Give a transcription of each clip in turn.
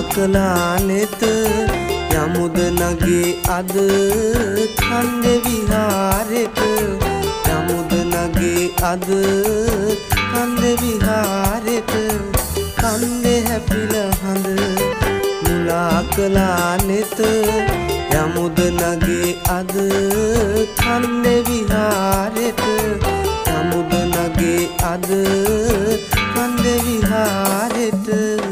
කළා නෙත යමුද නගේ අද කන්දේ විහාරෙට යමුද නගේ අද කන්දේ විහාරෙට කන්දේ හැපිල හඳ මුලා කළා නෙත යමුද නගේ අද කන්දේ විහාරෙට යමුද නගේ අද කන්දේ විහාරෙට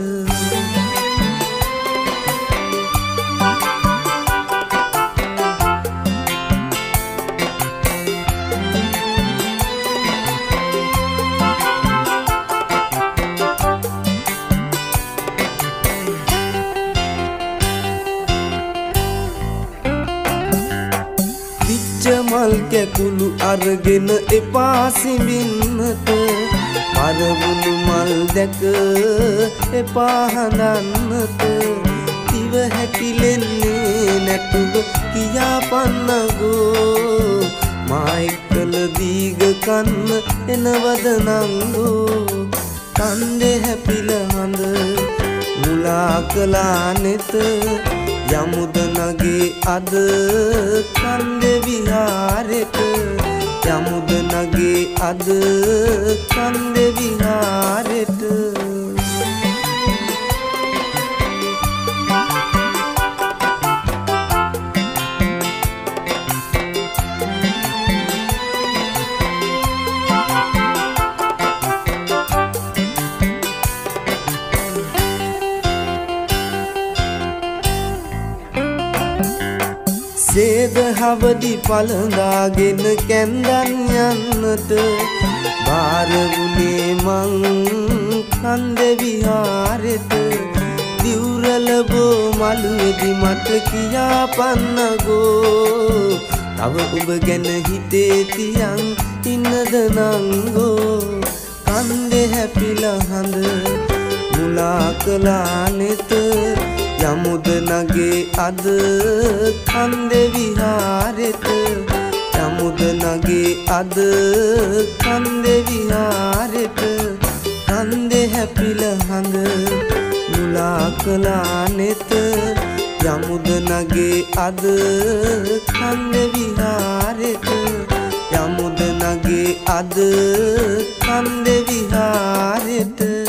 මල් කැකුළු අරගෙන එපා සිඹින්නට පරවුණු මල් දැක එපා හඳන්නට ඉව හැකිලෙන්නේ නැතුව කියා පන්නගෝ මා එක්කල දීග කන්න එනවද නංගෝ කන්දේ හැපිල හඳ මුලා කළා නෙත යමුද නගේ අද කන්දේ විහාරෙට යමුද නගේ අද කන්දේ විහාරෙට සේද හවදි පළඳාගෙන කැන්දන් යන්නට බාර වුණේ මං කන්දේ විහාරෙට දිවුරල බෝ මළුවේදි මට කියා පන්නගෝ තව ඔබ ගැන හිතේ තියන් ඉන්නද නංගෝ කන්දේ හැපිල හඳ මුලා කළා නෙත යමුද නගේ අද කන්දේ විහාරෙට යමුද නගේ අද කන්දේ විහාරෙට කන්දේ හැපිල හඳ මුලා කළා නෙත යමුද නගේ අද කන්දේ විහාරෙට යමුද නගේ අද කන්දේ විහාරෙට